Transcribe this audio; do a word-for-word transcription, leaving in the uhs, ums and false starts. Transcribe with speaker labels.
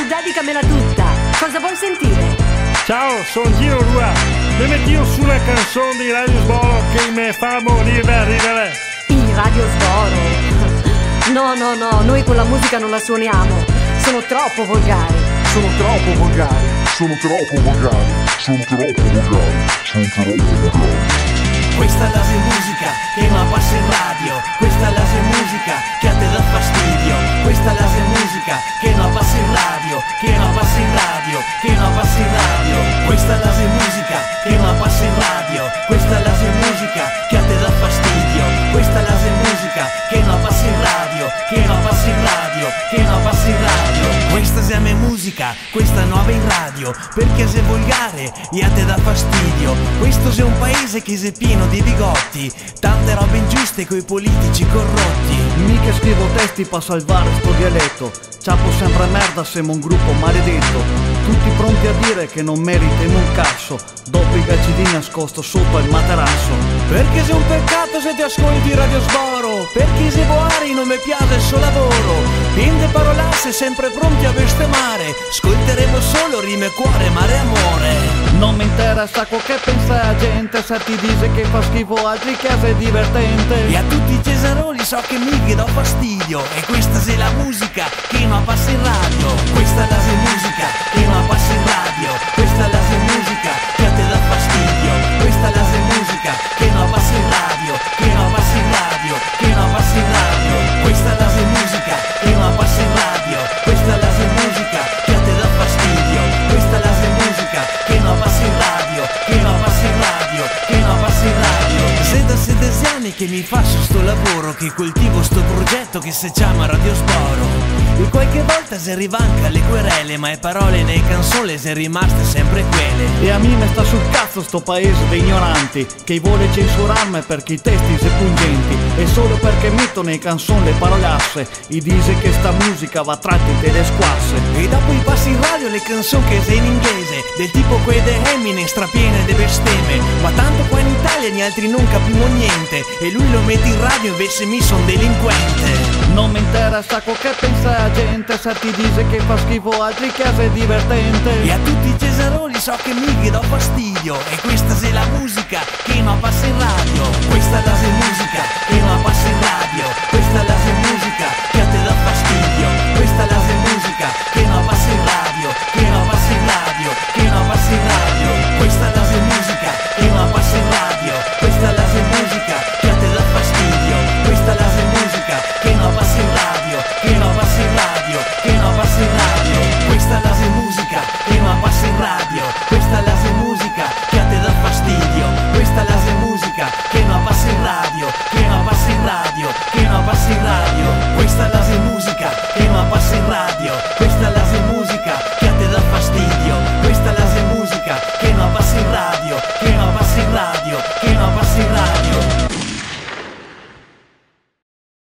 Speaker 1: dedicamela tutta. Cosa vuoi sentire?
Speaker 2: Ciao, sono Gino Rua. Mi metti io su una canzone di Radio Sboro che mi fa morire da ridere.
Speaker 1: In Radio Sboro? No, no, no, noi quella musica non la suoniamo. Sono troppo volgari.
Speaker 3: Sono troppo volgari. Sono troppo volgari. Sono troppo volgari. Sono troppo volgari.
Speaker 4: Questa è la musica che non passa in radio. Questa è la musica che a te dà fastidio. Questa è la musica che non passa in radio. Che non passa in radio. Che non passa in radio. Questa è la musica che non passa in radio. Questa è la musica che a te dà fastidio. Questa è la musica che non passa in radio. Che non passa in radio. Che non passa in radio. Questa è la musica, questa nuova in radio. Perché se volgare e a te dà fastidio. Questo è un paese che è pieno di bigotti, tante robe ingiuste coi politici corrotti.
Speaker 5: Mica scrivo testi per salvare sto dialetto. Ciapo sempre merda, siamo un gruppo maledetto. Tutti pronti a dire che non meritiamo un cazzo. Dopo i gacidini nascosto sotto il materasso.
Speaker 4: Perché se un peccato se ti ascolti Radio Sboro. Perché se boari non mi piace il suo lavoro. Pinde parolasse sempre pronti a bestemare. Ascolteremo solo rime, cuore, mare e amore.
Speaker 5: Non mi interessa quel che pensa la gente. Se ti dice che fa schifo altri che sei divertente.
Speaker 4: E a tutti i cesaroli so che mi do fastidio. E questa è la musica che non passa in radio. Questa è la musica che non passa in radio. Questa è la musica che a te dà fastidio. Questa è la musica che non passa in radio. Che non passa in radio. Che non passa in radio. Questa è la musica che non passa in radio. Questa è la musica che a te dà fastidio. Questa è la musica che non passa in radio. Che non passa in radio. Che non passa in radio. Se da sedici anni che mi faccio sto lavoro, che coltivo sto progetto che si chiama Radio Sboro. E qualche volta si arriva anche alle querele, ma le parole nei canzoni sono rimaste sempre quelle.
Speaker 5: E a me mi sta sul cazzo sto paese di ignoranti, che vuole censurarmi perché i testi sono pungenti. E solo perché metto nei canzoni le parolasse, i dice che sta musica va tratti delle squasse.
Speaker 4: E dopo i passi in radio le canzoni che sei in inglese, del tipo quelle de Eminem strapiene de bestemme. Ma tanto qua in Italia gli altri non capiamo niente, e lui lo mette in radio invece mi son delinquente.
Speaker 5: Non mi interessa quel che pensa la gente. Se ti dice che fa schifo altri che sei divertente.
Speaker 4: E a tutti i cesaroli so che mi do fastidio. E questa è la musica che non passa in radio. Questa è la musica che non passa in radio. Questa è la musica che a te dà fastidio. Questa è la musica che non passa in radio. Che non passa in radio. Che non passa in radio. Questa è la musica che non passa in radio. Questa è la musica che a te dà fastidio. Questa è la musica che non passa in radio. Che non passa in radio. Che non passa in radio. Questa è la musica che non passa in radio.